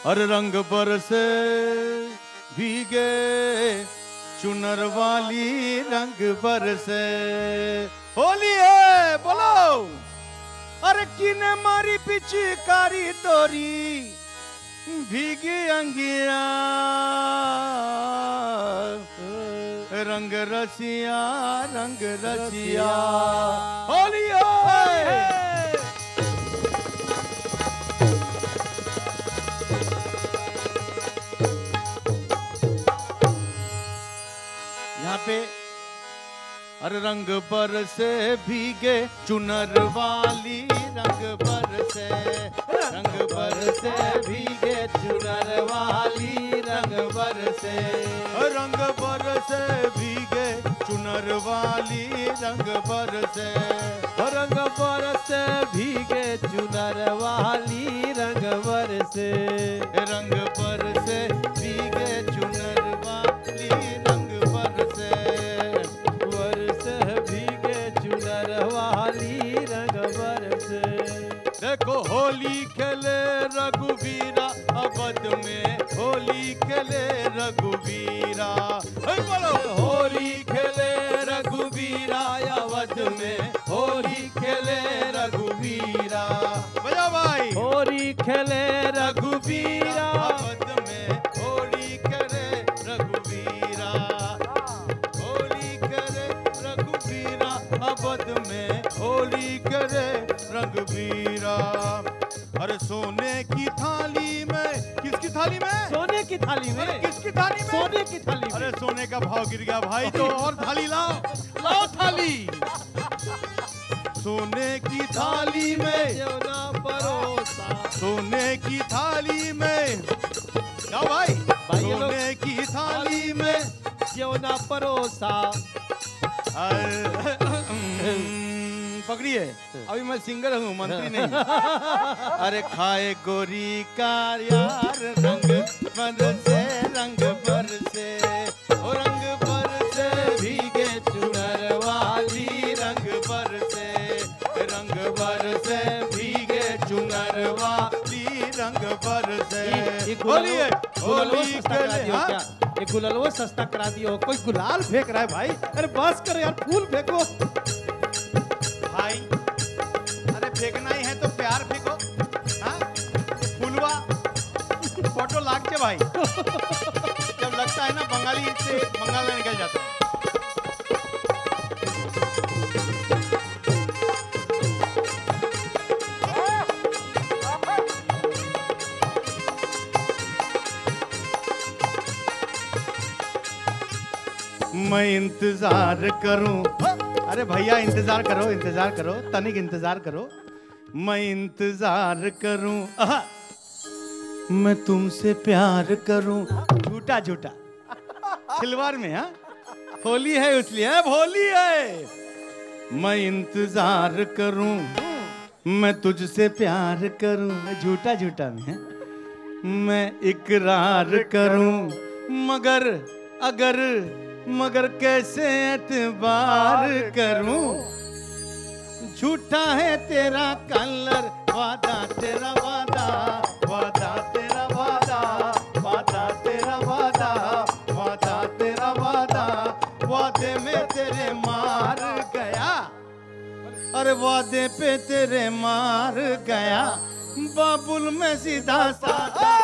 हर रंग बरसे भीगे चुनर वाली रंग बरसे। होली है बोलो। अरे किने मारी पिचकारी तोरी भीगी अंगिया रंग रसिया होली है। यहाँ पे हर रंग बरसे भीगे चुनर वाली रंग बरसे भीगे चुनर वाली रंग बरसे भीगे चुनर वाली रंग बरसे भीगे चुनर वाली रंग बरसे भीगे चुनर वाली रंग बरसे भीगे चुनर वाली रंग बरसे। देखो होली खेले रघुवीरा अवध में होली खेले रघुवीरा। बोलो होली खेले रघुवीरा अवध में होली खेले रघुवीरा। बजा भाई होली खेले रघुवीरा अवध में होली खेले रघुवीरा। होली खेले रघुवीरा अवध में होली खेले रघुवीरा। अरे सोने की थाली में किसकी थाली में? सोने की थाली में। किसकी थाली में? सोने की थाली में। अरे सोने का भाव गिर गया भाई तो और थाली लाओ थाली। सोने की थाली में जौना परोसा सोने की थाली में क्या भाई? सोने की थाली में जौना परोसा। पकड़िए अभी मैं सिंगर हूँ मंत्री नहीं। अरे खाए गोरी का यार रंग बरसे रंग बरसे भीगे चुनर वाली रंग बरसे भीगे चुनर वाली रंग बरसे। होली है होली के लिए गुलाल सस्ता करा दियो। कोई गुलाल फेंक रहा है भाई। अरे बस करो यार फूल फेंको भाई। अरे फेंकना ही है तो प्यार फेंको। हाँ फुलवा फोटो लाग के भाई। जब लगता है ना बंगाली से बंगाल में निकल जाता है। मैं इंतजार करूं। अरे भैया इंतजार करो तनिक इंतजार करो। मैं इंतजार करूं मैं तुमसे प्यार करूं। झूठा खिलवाड़ में। हाँ होली है इसलिए होली है। मैं इंतजार करूं मैं तुझसे प्यार करूं। झूठा में है। मैं इकरार करूं मगर कैसे एतबार करूं। झूठा है तेरा कलर वादा तेरा वादा तेरा वादा वादे में तेरे मार गया। अरे वादे पे तेरे मार गया। बाबुल में सीधा साधा